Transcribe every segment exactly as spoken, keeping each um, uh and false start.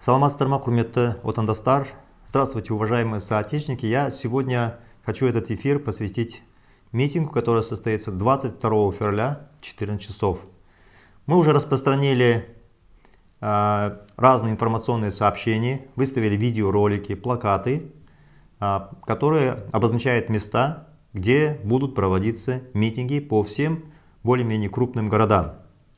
Саламат Старма, құрметті отандастар. Здравствуйте, уважаемые соотечественники. Я сегодня хочу этот эфир посвятить митингу, который состоится двадцать второго февраля в четырнадцать часов. Мы уже распространили э, разные информационные сообщения, выставили видеоролики, плакаты, э, которые обозначают места, где будут проводиться митинги по всем более-менее крупным городам.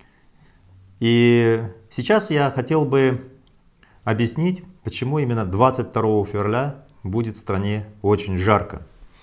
И сейчас я хотел бы объяснить, почему именно двадцать второго февраля будет в стране очень жарко.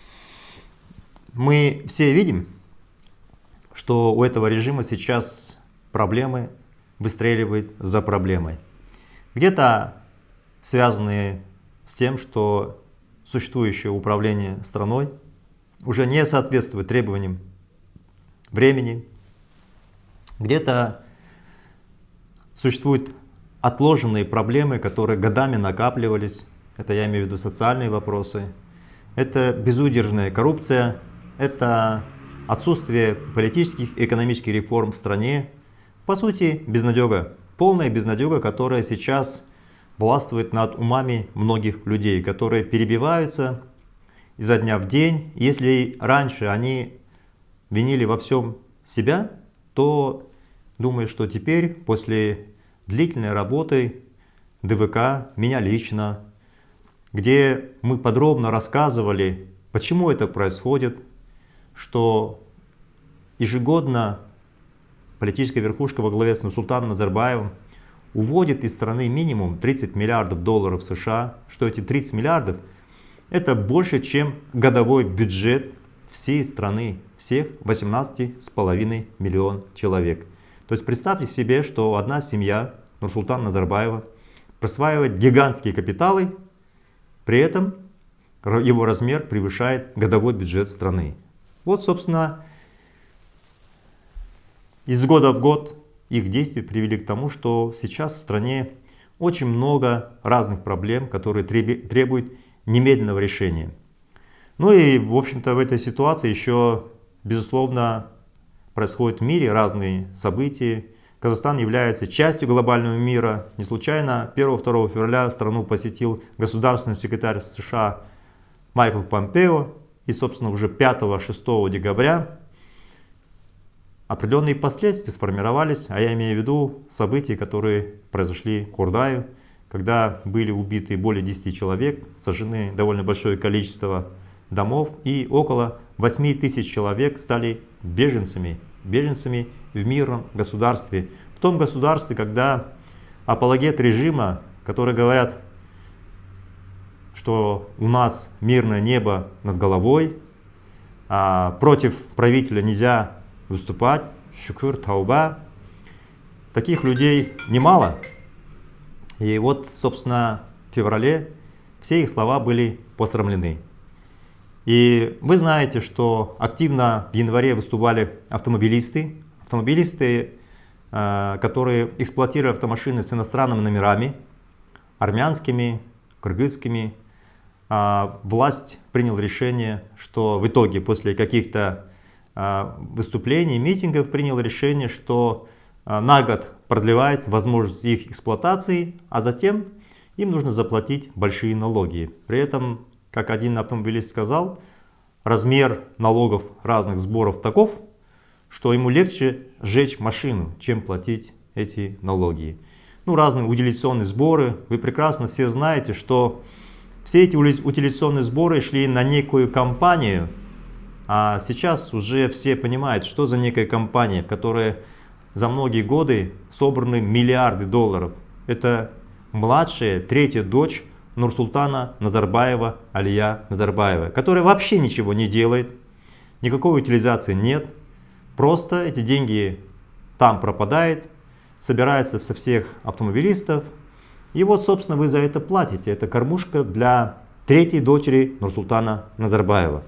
Мы все видим, что у этого режима сейчас проблемы выстреливают за проблемой. Где-то связанные с тем, что существующее управление страной уже не соответствует требованиям времени. Где-то существуют отложенные проблемы, которые годами накапливались. Это я имею в виду социальные вопросы. Это безудержная коррупция. Это отсутствие политических и экономических реформ в стране. По сути, безнадега. Полная безнадега, которая сейчас властвует над умами многих людей, которые перебиваются изо дня в день. Если раньше они винили во всем себя, то думаю, что теперь, после длительной работы ДВК, меня лично, где мы подробно рассказывали, почему это происходит, что ежегодно политическая верхушка во главе с Нурсултаном Назарбаевым уводит из страны минимум тридцать миллиардов долларов США, что эти тридцать миллиардов это больше, чем годовой бюджет всей страны, всех восемнадцати с половиной миллионов человек. То есть представьте себе, что одна семья Нурсултана Назарбаева присваивает гигантские капиталы, при этом его размер превышает годовой бюджет страны. Вот, собственно, из года в год их действия привели к тому, что сейчас в стране очень много разных проблем, которые требуют немедленного решения. Ну и, в общем-то, в этой ситуации еще, безусловно, происходят в мире разные события. Казахстан является частью глобального мира. Не случайно первого-второго февраля страну посетил государственный секретарь США Майкл Помпео. И, собственно, уже пятого-шестого декабря определенные последствия сформировались, а я имею в виду события, которые произошли в Кордае, когда были убиты более десяти человек, сожжены довольно большое количество домов, и около восьми тысяч человек стали беженцами, беженцами в мирном государстве. В том государстве, когда апологет режима, которые говорят, что у нас мирное небо над головой, а против правителя нельзя выступать, шукур, тауба, таких людей немало. И вот, собственно, в феврале все их слова были посрамлены. И вы знаете, что активно в январе выступали автомобилисты, автомобилисты, которые эксплуатировали автомашины с иностранными номерами, армянскими, кыргызскими. Власть приняла решение, что в итоге после каких-то выступлений, митингов приняла решение, что на год продлевается возможность их эксплуатации, а затем им нужно заплатить большие налоги. При этом, как один автомобилист сказал, размер налогов разных сборов таков, что ему легче сжечь машину, чем платить эти налоги. Ну, разные утилизационные сборы. Вы прекрасно все знаете, что все эти утилизационные сборы шли на некую компанию, а сейчас уже все понимают, что за некая компания, в которой за многие годы собраны миллиарды долларов. Это младшая, третья дочь Нурсултана Назарбаева, Алия Назарбаева, которая вообще ничего не делает, никакой утилизации нет, просто эти деньги там пропадают, собираются со всех автомобилистов, и вот, собственно, вы за это платите. Это кормушка для третьей дочери Нурсултана Назарбаева.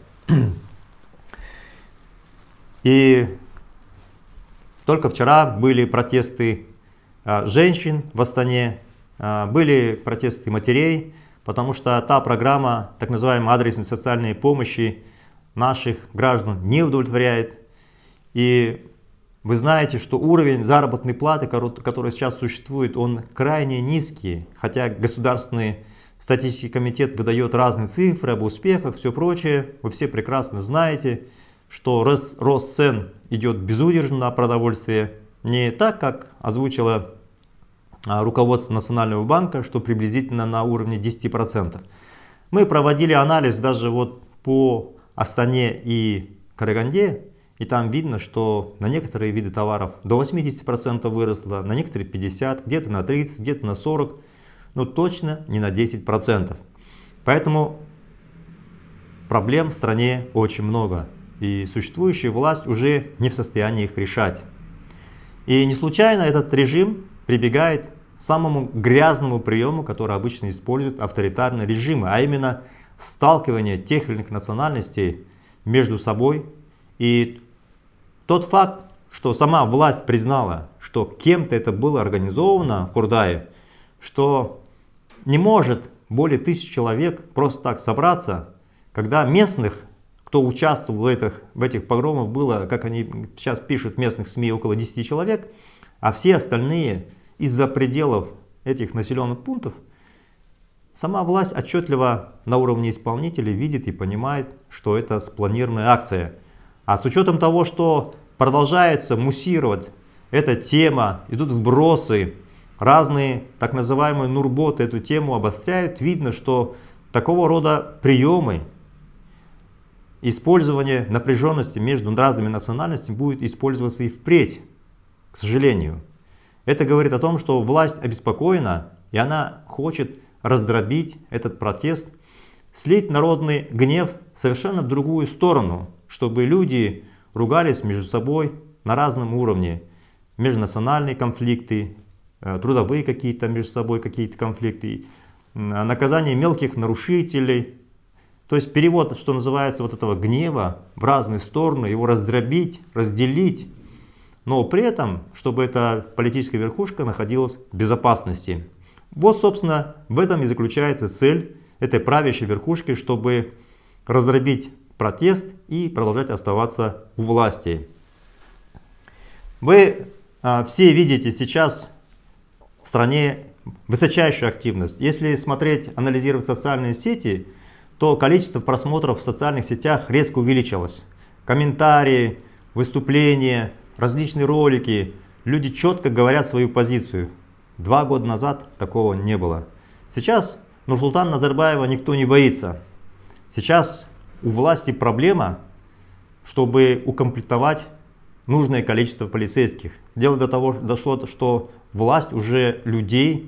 И только вчера были протесты женщин в Астане, были протесты матерей, потому что та программа, так называемой адресной социальной помощи, наших граждан не удовлетворяет. И Вы знаете, что уровень заработной платы, который сейчас существует, он крайне низкий, хотя Государственный статистический комитет выдает разные цифры об успехах, все прочее. Вы все прекрасно знаете, что рост, рост цен идет безудержно на продовольствие, не так, как озвучило руководство Национального банка, что приблизительно на уровне десяти процентов. Мы проводили анализ даже вот по Астане и Караганде, и там видно, что на некоторые виды товаров до восьмидесяти процентов выросло, на некоторые пятьдесят процентов, где-то на тридцать процентов, где-то на сорок процентов, но точно не на десять процентов. Поэтому проблем в стране очень много, и существующая власть уже не в состоянии их решать. И не случайно этот режим прибегает к самому грязному приему, который обычно используют авторитарные режимы, а именно сталкивание тех или иных национальностей между собой. И тот факт, что сама власть признала, что кем-то это было организовано в Хурдае, что не может более тысячи человек просто так собраться, когда местных, кто участвовал в этих, в этих погромах, было, как они сейчас пишут в местных СМИ, около десяти человек, а все остальные из-за пределов этих населенных пунктов, сама власть отчетливо на уровне исполнителей видит и понимает, что это спланированная акция. А с учетом того, что продолжается муссировать эта тема, идут вбросы, разные так называемые нурботы эту тему обостряют, видно, что такого рода приемы, использование напряженности между разными национальностями будет использоваться и впредь, к сожалению. Это говорит о том, что власть обеспокоена, и она хочет раздробить этот протест, слить народный гнев совершенно в другую сторону, чтобы люди ругались между собой на разном уровне. Межнациональные конфликты, трудовые какие-то между собой какие-то конфликты, наказание мелких нарушителей. То есть перевод, что называется, вот этого гнева в разные стороны, его раздробить, разделить, но при этом, чтобы эта политическая верхушка находилась в безопасности. Вот, собственно, в этом и заключается цель этой правящей верхушки, чтобы раздробить протест и продолжать оставаться у власти. Вы а, все видите сейчас в стране высочайшую активность. Если смотреть, анализировать социальные сети, то количество просмотров в социальных сетях резко увеличилось. Комментарии, выступления, различные ролики. Люди четко говорят свою позицию. Два года назад такого не было. Сейчас Нурсултана Назарбаева никто не боится. Сейчас у власти проблема, чтобы укомплектовать нужное количество полицейских. Дело до того дошло, что власть уже людей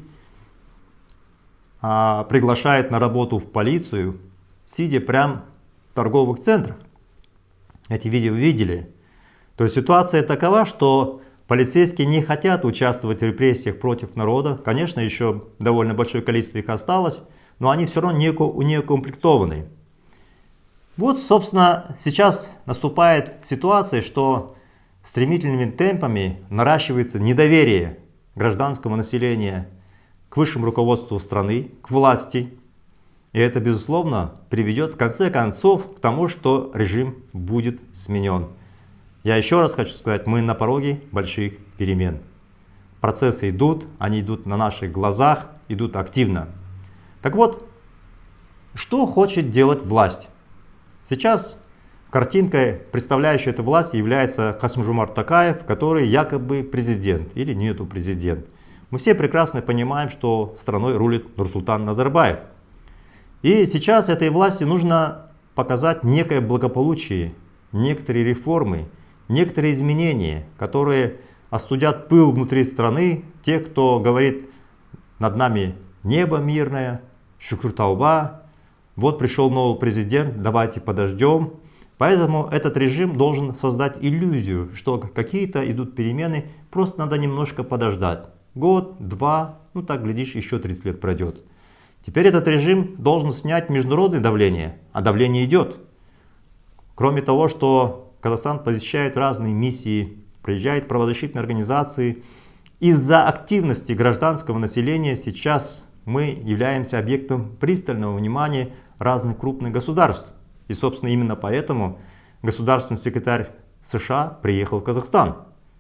а, приглашает на работу в полицию, сидя прямо в торговых центрах. Эти видео вы видели. То есть ситуация такова, что полицейские не хотят участвовать в репрессиях против народа. Конечно, еще довольно большое количество их осталось, но они все равно не укомплектованы. Вот, собственно, сейчас наступает ситуация, что стремительными темпами наращивается недоверие гражданского населения к высшему руководству страны, к власти. И это, безусловно, приведет в конце концов к тому, что режим будет сменен. Я еще раз хочу сказать, мы на пороге больших перемен. Процессы идут, они идут на наших глазах, идут активно. Так вот, что хочет делать власть? Сейчас картинкой, представляющей эту власть, является Касым-Жомарт Токаев, который якобы президент или нету президент. Мы все прекрасно понимаем, что страной рулит Нурсултан Назарбаев. И сейчас этой власти нужно показать некое благополучие, некоторые реформы, некоторые изменения, которые остудят пыл внутри страны, те, кто говорит: над нами небо мирное, шукур тауба, вот пришел новый президент, давайте подождем. Поэтому этот режим должен создать иллюзию, что какие-то идут перемены, просто надо немножко подождать. Год, два, ну так, глядишь, еще тридцать лет пройдет. Теперь этот режим должен снять международное давление, а давление идет. Кроме того, что Казахстан посещает разные миссии, приезжает правозащитные организации. Из-за активности гражданского населения сейчас мы являемся объектом пристального внимания разных крупных государств. И, собственно, именно поэтому государственный секретарь США приехал в Казахстан.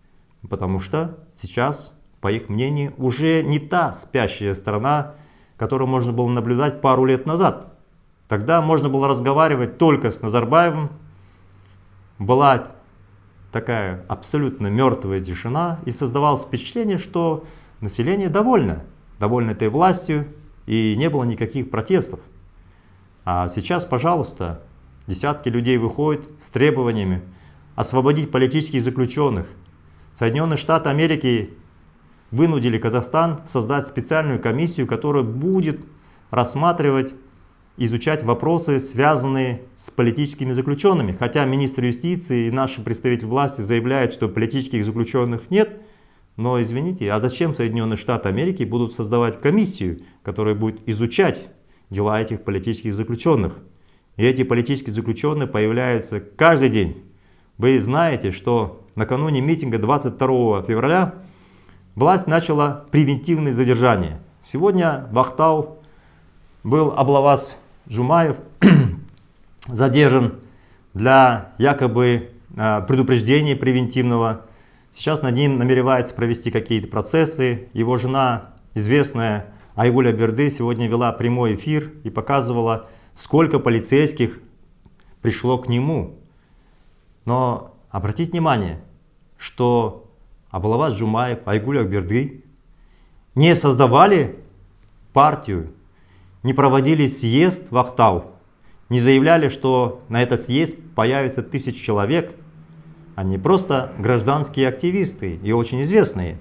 Потому что сейчас, по их мнению, уже не та спящая страна, которую можно было наблюдать пару лет назад. Тогда можно было разговаривать только с Назарбаевым. Была такая абсолютно мертвая тишина, и создавалось впечатление, что население довольно, довольно этой властью, и не было никаких протестов. А сейчас, пожалуйста, десятки людей выходят с требованиями освободить политических заключенных. Соединенные Штаты Америки вынудили Казахстан создать специальную комиссию, которая будет рассматривать, изучать вопросы, связанные с политическими заключенными. Хотя министр юстиции и наши представители власти заявляют, что политических заключенных нет. Но извините, а зачем Соединенные Штаты Америки будут создавать комиссию, которая будет изучать дела этих политических заключенных? И эти политические заключенные появляются каждый день. Вы знаете, что накануне митинга двадцать второго февраля власть начала превентивные задержания. Сегодня в Актау был Аблаваз Жумаев задержан для якобы предупреждения превентивного. Сейчас над ним намеревается провести какие-то процессы. Его жена, известная Айгуль Берды, сегодня вела прямой эфир и показывала, сколько полицейских пришло к нему. Но обратите внимание, что Аблаваз Жумаев, Айгуль Берды не создавали партию, не проводили съезд в Актау, не заявляли, что на этот съезд появится тысячи человек. Они просто гражданские активисты и очень известные.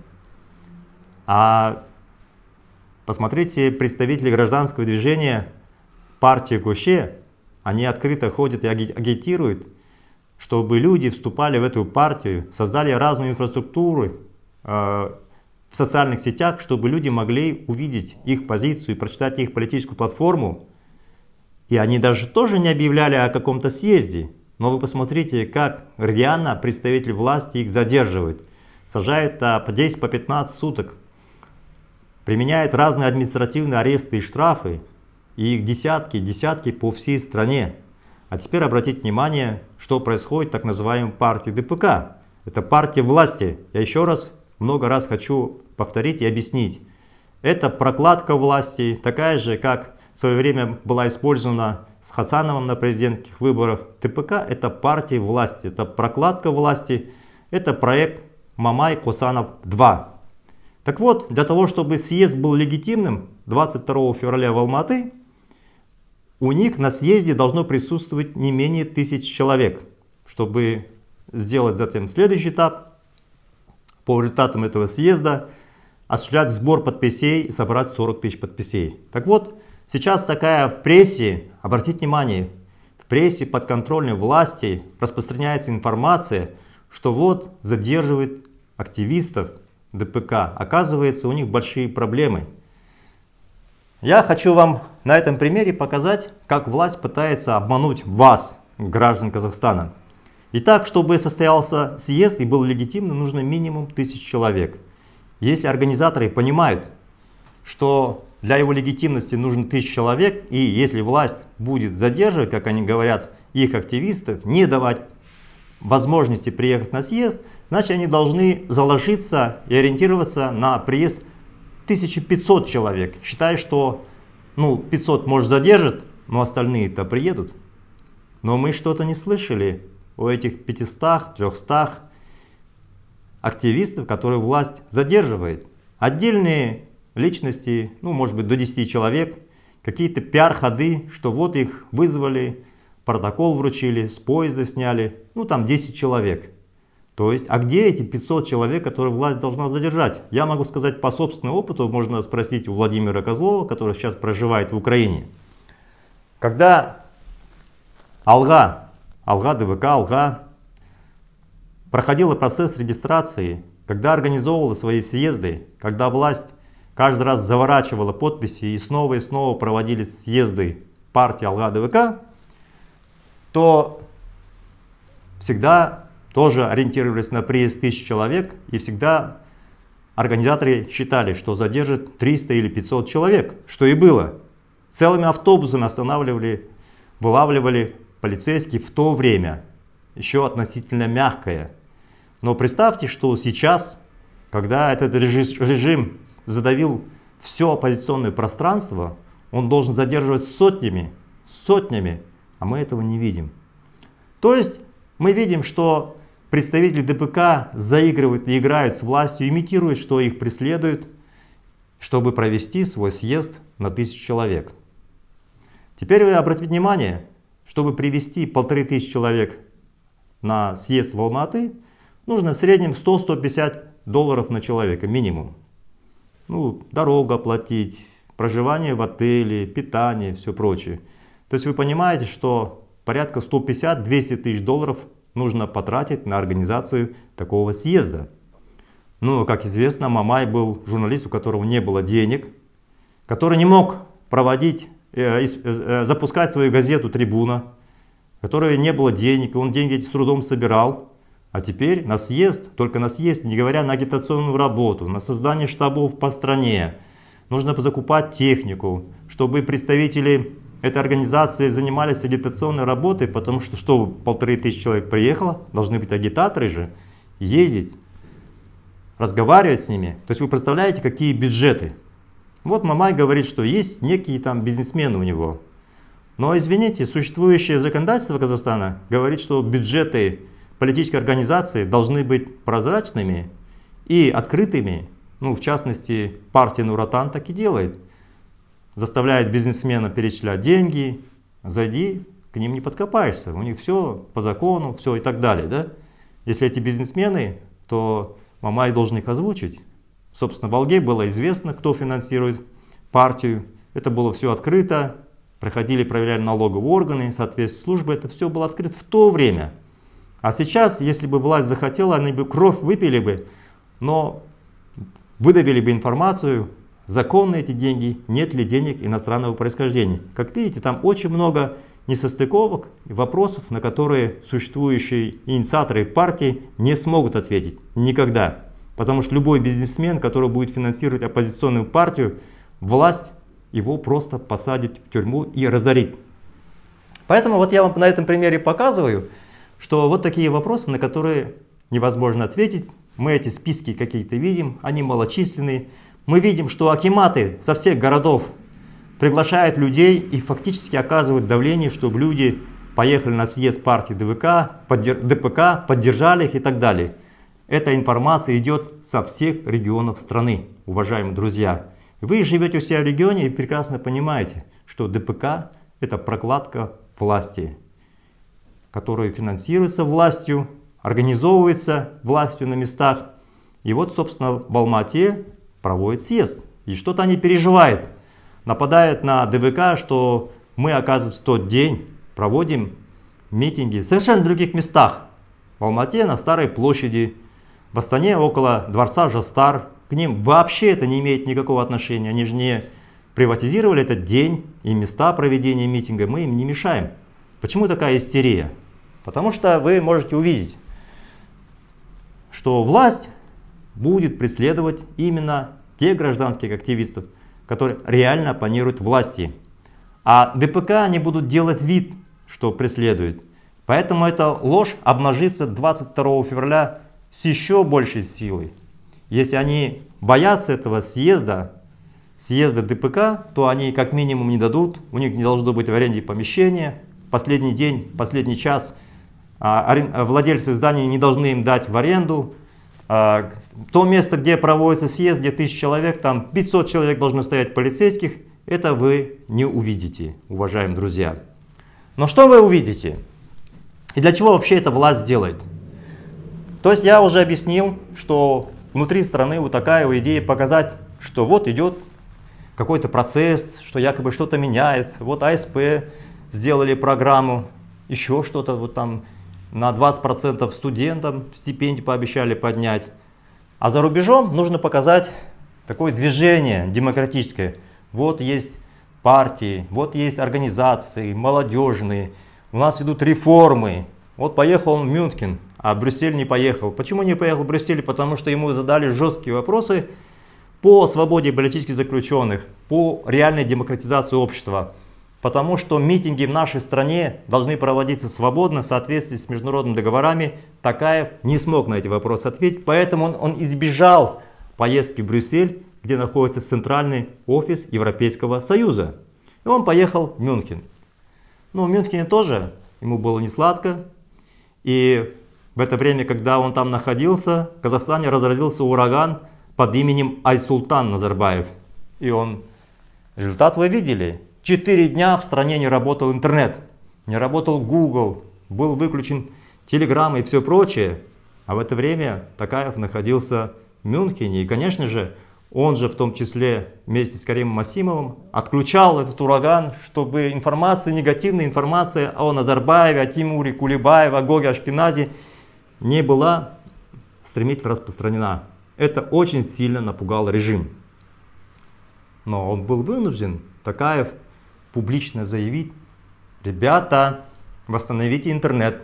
А посмотрите, представители гражданского движения партии Гоше, они открыто ходят и агитируют, чтобы люди вступали в эту партию, создали разную инфраструктуру э, в социальных сетях, чтобы люди могли увидеть их позицию, прочитать их политическую платформу. И они даже тоже не объявляли о каком-то съезде. Но вы посмотрите, как рьяно представители власти их задерживают. Сажают по десять, по пятнадцать суток. Применяют разные административные аресты и штрафы. И их десятки, десятки по всей стране. А теперь обратите внимание, что происходит в так называемой партии ДПК. Это партия власти. Я еще раз, много раз хочу повторить и объяснить. Это прокладка власти, такая же, как в свое время была использована с Хасановым на президентских выборах. ТПК – это партия власти, это прокладка власти, это проект Мамай Косанов два. Так вот, для того, чтобы съезд был легитимным, двадцать второго февраля в Алматы, у них на съезде должно присутствовать не менее тысячи человек. Чтобы сделать затем следующий этап, по результатам этого съезда, осуществлять сбор подписей и собрать сорок тысяч подписей. Так вот, сейчас такая в прессе, обратите внимание, в прессе подконтрольной власти распространяется информация, что вот задерживают активистов ДПК. Оказывается, у них большие проблемы. Я хочу вам на этом примере показать, как власть пытается обмануть вас, граждан Казахстана. Итак, чтобы состоялся съезд и был легитимным, нужно минимум тысяча человек. Если организаторы понимают, что для его легитимности нужно тысяча человек, и если власть будет задерживать, как они говорят, их активистов, не давать возможности приехать на съезд, значит они должны заложиться и ориентироваться на приезд тысяча пятьсот человек. Считай, что ну, пятьсот может задержат, но остальные-то приедут. Но мы что-то не слышали о этих пятистах, трехстах активистов, которые власть задерживает. Отдельные личности, ну может быть до десяти человек, какие-то пиар-ходы, что вот их вызвали, протокол вручили, с поезда сняли, ну там десять человек. То есть, а где эти пятьсот человек, которые власть должна задержать? Я могу сказать по собственному опыту, можно спросить у Владимира Козлова, который сейчас проживает в Украине. Когда Алга, Алга, ДВК, Алга проходила процесс регистрации, когда организовывала свои съезды, когда власть каждый раз заворачивала подписи и снова и снова проводились съезды партии Алга, ДВК, то всегда тоже ориентировались на приезд тысячи человек, и всегда организаторы считали, что задержат триста или пятьсот человек, что и было. Целыми автобусами останавливали, вылавливали полицейские в то время, еще относительно мягкое. Но представьте, что сейчас, когда этот режим задавил все оппозиционное пространство, он должен задерживать сотнями, сотнями, а мы этого не видим. То есть мы видим, что представители ДПК заигрывают и играют с властью, имитируют, что их преследуют, чтобы провести свой съезд на тысячу человек. Теперь вы обратите внимание, чтобы привести полторы тысячи человек на съезд в Алматы, нужно в среднем сто — сто пятьдесят долларов на человека минимум. Ну, дорогу оплатить, проживание в отеле, питание, все прочее. То есть вы понимаете, что порядка сто пятьдесят — двести тысяч долларов нужно потратить на организацию такого съезда. Ну, как известно, Мамай был журналист, у которого не было денег, который не мог проводить, э, э, запускать свою газету «Трибуна», которой не было денег, он деньги эти с трудом собирал. А теперь на съезд, только на съезд, не говоря на агитационную работу, на создание штабов по стране, нужно закупать технику, чтобы представители этой организации занимались агитационной работой, потому что, чтобы полторы тысячи человек приехало, должны быть агитаторы же, ездить, разговаривать с ними. То есть вы представляете, какие бюджеты. Вот Мамай говорит, что есть некие там бизнесмены у него. Но извините, существующее законодательство Казахстана говорит, что бюджеты политической организации должны быть прозрачными и открытыми. Ну, в частности, партия Нур-Отан так и делает. Заставляет бизнесмена перечислять деньги, зайди, к ним не подкопаешься. У них все по закону, все и так далее. Да? Если эти бизнесмены, то Мамай должен их озвучить. Собственно, в Алге было известно, кто финансирует партию. Это было все открыто. Проходили, проверяли налоговые органы, соответственно, службы. Это все было открыто в то время. А сейчас, если бы власть захотела, они бы кровь выпили бы, но выдавили бы информацию, законны эти деньги, нет ли денег иностранного происхождения. Как видите, там очень много несостыковок, вопросов, на которые существующие инициаторы партии не смогут ответить никогда. Потому что любой бизнесмен, который будет финансировать оппозиционную партию, власть его просто посадит в тюрьму и разорит. Поэтому вот я вам на этом примере показываю, что вот такие вопросы, на которые невозможно ответить. Мы эти списки какие-то видим, они малочисленные. Мы видим, что акиматы со всех городов приглашают людей и фактически оказывают давление, чтобы люди поехали на съезд партии ДВК, поддер... ДПК, поддержали их и так далее. Эта информация идет со всех регионов страны, уважаемые друзья. Вы живете у себя в регионе и прекрасно понимаете, что ДПК – это прокладка власти, которая финансируется властью, организовывается властью на местах. И вот, собственно, в Алмате проводит съезд. И что-то они переживают. Нападают на ДВК, что мы, оказывается, в тот день проводим митинги в совершенно других местах. В Алмате на Старой площади, в Астане около дворца Жастар. К ним вообще это не имеет никакого отношения. Они же не приватизировали этот день и места проведения митинга. Мы им не мешаем. Почему такая истерия? Потому что вы можете увидеть, что власть будет преследовать именно тех гражданских активистов, которые реально оппонируют власти. А ДПК они будут делать вид, что преследуют. Поэтому эта ложь обнажится двадцать второго февраля с еще большей силой. Если они боятся этого съезда, съезда ДПК, то они как минимум не дадут, у них не должно быть в аренде помещения. Последний день, последний час владельцы зданий не должны им дать в аренду. То место, где проводится съезд, где тысяча человек, там пятьсот человек должны стоять полицейских, это вы не увидите, уважаемые друзья. Но что вы увидите? И для чего вообще эта власть делает? То есть я уже объяснил, что внутри страны вот такая идея показать, что вот идет какой-то процесс, что якобы что-то меняется. Вот АСП сделали программу, еще что-то вот там на двадцать процентов студентам стипендию пообещали поднять. А за рубежом нужно показать такое движение демократическое. Вот есть партии, вот есть организации молодежные, у нас идут реформы. Вот поехал он в Мюнхен, а в Брюссель не поехал. Почему не поехал в Брюссель? Потому что ему задали жесткие вопросы по свободе политических заключенных, по реальной демократизации общества. потому что митинги в нашей стране должны проводиться свободно в соответствии с международными договорами. Такаев не смог на эти вопросы ответить, поэтому он, он избежал поездки в Брюссель, где находится центральный офис Европейского Союза. И он поехал в Мюнхен. Но в Мюнхене тоже ему было не сладко. И в это время, когда он там находился, в Казахстане разразился ураган под именем Айсултан Назарбаев. И он... Результат вы видели. Четыре дня в стране не работал интернет, не работал Google, был выключен Telegram и все прочее. А в это время Токаев находился в Мюнхене. И, конечно же, он же в том числе вместе с Каримом Масимовым отключал этот ураган, чтобы информация, негативная информация о Назарбаеве, о Тимуре Кулебаеве, о Гоге Ашкенази не была стремительно распространена. Это очень сильно напугало режим. Но он был вынужден, Токаев, публично заявить: ребята, восстановите интернет.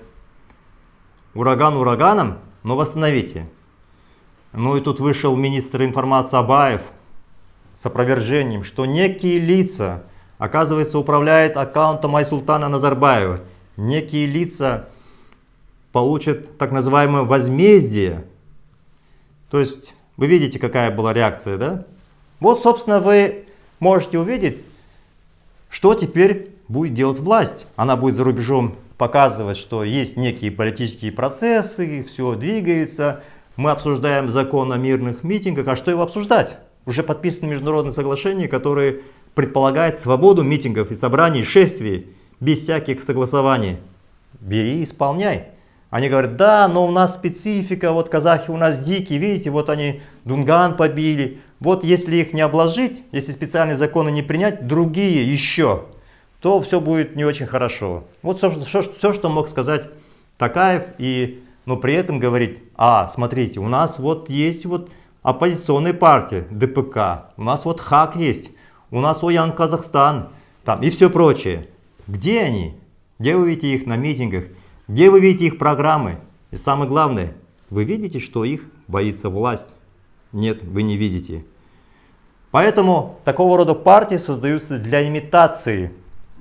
Ураган ураганом, но восстановите. Ну и тут вышел министр информации Абаев с опровержением, что некие лица, оказывается, управляют аккаунтом Айсултана Назарбаева. Некие лица получат так называемое возмездие. То есть вы видите, какая была реакция, да? Вот, собственно, вы можете увидеть, что теперь будет делать власть. Она будет за рубежом показывать, что есть некие политические процессы, все двигается. Мы обсуждаем закон о мирных митингах. А что его обсуждать? Уже подписаны международные соглашения, которые предполагают свободу митингов и собраний, шествий, без всяких согласований. Бери и исполняй. Они говорят: да, но у нас специфика, вот казахи у нас дикие, видите, вот они Дунган побили. Вот если их не обложить, если специальные законы не принять, другие еще, то все будет не очень хорошо. Вот все, все, все что мог сказать Токаев, и, но при этом говорить: а, смотрите, у нас вот есть вот оппозиционные партии, Дэ Пэ Ка, у нас вот ХАК есть, у нас Оян Казахстан, там и все прочее. Где они? Где вы видите их на митингах? Где вы видите их программы? И самое главное, вы видите, что их боится власть? Нет, вы не видите. Поэтому такого рода партии создаются для имитации,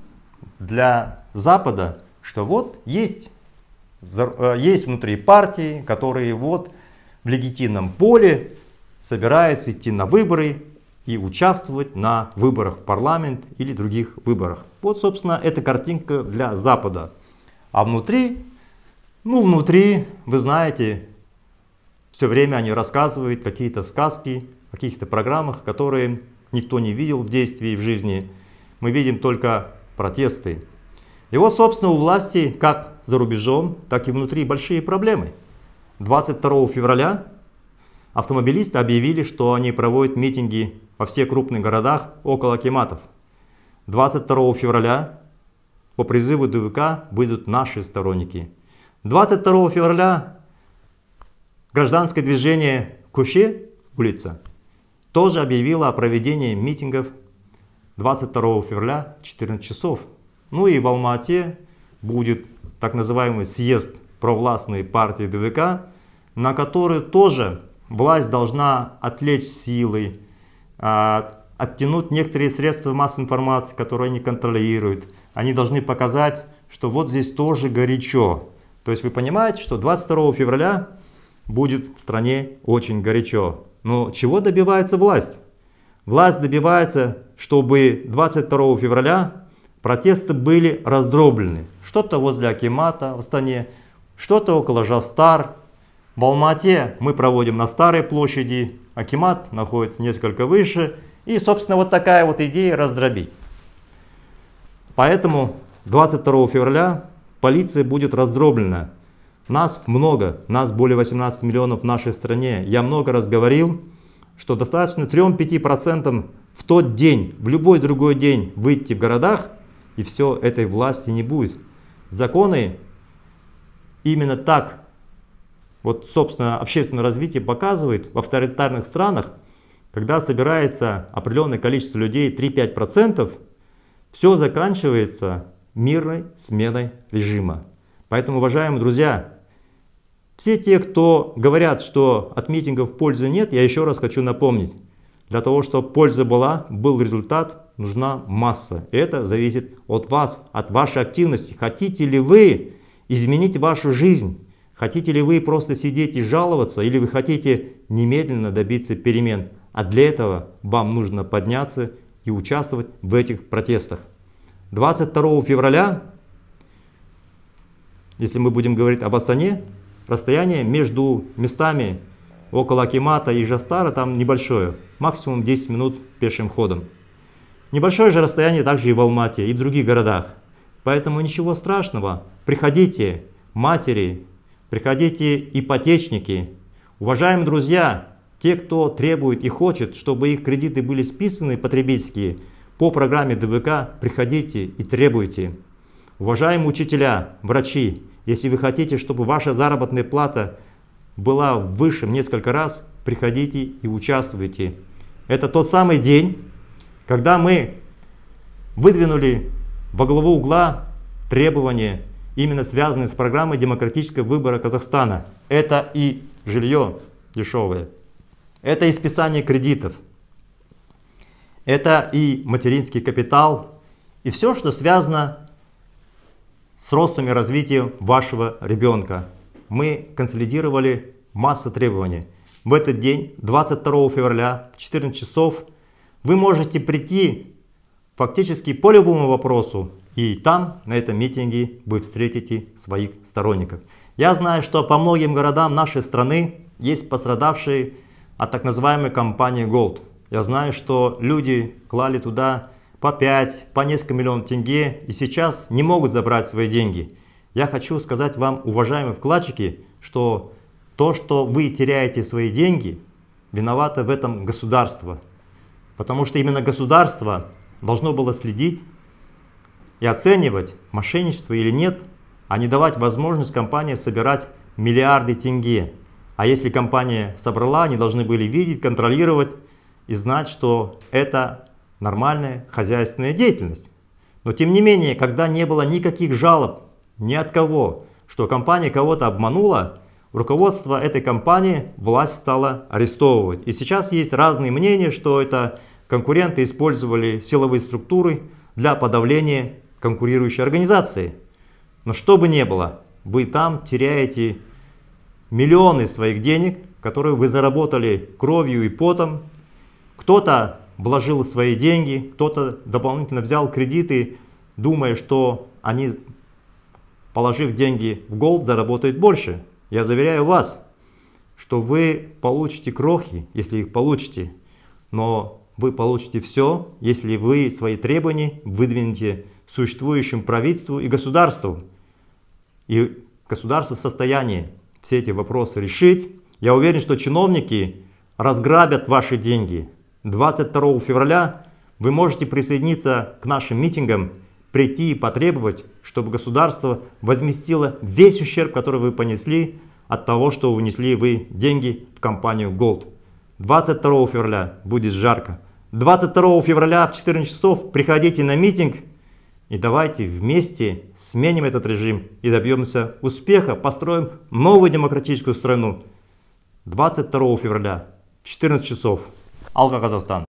для Запада, что вот есть, есть внутри партии, которые вот в легитимном поле собираются идти на выборы и участвовать на выборах в парламент или других выборах. Вот, собственно, эта картинка для Запада. А внутри, ну внутри, вы знаете, все время они рассказывают какие-то сказки, о каких-то программах, которые никто не видел в действии, в жизни. Мы видим только протесты. И вот, собственно, у власти, как за рубежом, так и внутри, большие проблемы. двадцать второго февраля автомобилисты объявили, что они проводят митинги во всех крупных городах около акиматов. двадцать второго февраля по призыву Дэ Вэ Ка выйдут наши сторонники. двадцать второго февраля гражданское движение Куше, улица, тоже объявило о проведении митингов двадцать второго февраля в четырнадцать часов. Ну и в Алма-Ате будет так называемый съезд провластной партии Дэ Вэ Ка, на который тоже власть должна отвлечь силой, оттянуть некоторые средства массовой информации, которые они контролируют. Они должны показать, что вот здесь тоже горячо. То есть вы понимаете, что двадцать второго февраля будет в стране очень горячо. Но чего добивается власть? Власть добивается, чтобы двадцать второго февраля протесты были раздроблены. Что-то возле акимата в Астане, что-то около Жастар. В Алма-Ате мы проводим на Старой площади, акимат находится несколько выше. И, собственно, вот такая вот идея раздробить. Поэтому двадцать второго февраля полиция будет раздроблена. Нас много, нас более восемнадцати миллионов в нашей стране. Я много раз говорил, что достаточно трём-пяти процентам в тот день, в любой другой день выйти в городах, и все, этой власти не будет. Законы именно так, вот, собственно, общественное развитие показывает в авторитарных странах, когда собирается определенное количество людей, три-пять процентов, все заканчивается мирной сменой режима. Поэтому, уважаемые друзья, все те, кто говорят, что от митингов пользы нет, я еще раз хочу напомнить. Для того, чтобы польза была, был результат, нужна масса. Это зависит от вас, от вашей активности. Хотите ли вы изменить вашу жизнь? Хотите ли вы просто сидеть и жаловаться? Или вы хотите немедленно добиться перемен? А для этого вам нужно подняться и участвовать в этих протестах. двадцать второго февраля, если мы будем говорить об Астане, расстояние между местами около Акимата и Ижевстара там небольшое, максимум десять минут пешим ходом. Небольшое же расстояние также и в Алмате, и в других городах. Поэтому ничего страшного. Приходите, матери, приходите, ипотечники. Уважаемые друзья, те, кто требует и хочет, чтобы их кредиты были списаны потребительские, по программе Дэ Вэ Ка приходите и требуйте. Уважаемые учителя, врачи, если вы хотите, чтобы ваша заработная плата была выше в несколько раз, приходите и участвуйте. Это тот самый день, когда мы выдвинули во главу угла требования, именно связанные с программой демократического выбора Казахстана. Это и жилье дешевое, это и списание кредитов, это и материнский капитал, и все, что связано с ростом и развитием вашего ребенка. Мы консолидировали массу требований. В этот день, двадцать второго февраля, в четырнадцать часов, вы можете прийти фактически по любому вопросу, и там, на этом митинге, вы встретите своих сторонников. Я знаю, что по многим городам нашей страны есть пострадавшие от так называемой компании Gold. Я знаю, что люди клали туда по пять, по несколько миллионов тенге и сейчас не могут забрать свои деньги. Я хочу сказать вам, уважаемые вкладчики, что то, что вы теряете свои деньги, виновато в этом государство. Потому что именно государство должно было следить и оценивать, мошенничество или нет, а не давать возможность компании собирать миллиарды тенге. А если компания собрала, они должны были видеть, контролировать и знать, что это нормальная хозяйственная деятельность. Но тем не менее, когда не было никаких жалоб ни от кого, что компания кого-то обманула, руководство этой компании власть стала арестовывать. И сейчас есть разные мнения, что это конкуренты использовали силовые структуры для подавления конкурирующей организации. Но что бы ни было, вы там теряете миллионы своих денег, которые вы заработали кровью и потом. Кто-то вложил свои деньги, кто-то дополнительно взял кредиты, думая, что они, положив деньги в Gold, заработают больше. Я заверяю вас, что вы получите крохи, если их получите, но вы получите все, если вы свои требования выдвинете существующему правительству и государству. И государство в состоянии все эти вопросы решить. Я уверен, что чиновники разграбят ваши деньги. двадцать второго февраля вы можете присоединиться к нашим митингам, прийти и потребовать, чтобы государство возместило весь ущерб, который вы понесли от того, что внесли вы деньги в компанию Gold. двадцать второго февраля будет жарко. двадцать второго февраля в четырнадцать часов приходите на митинг и давайте вместе сменим этот режим и добьемся успеха, построим новую демократическую страну. двадцать второго февраля в четырнадцать часов. Алга, Казахстан.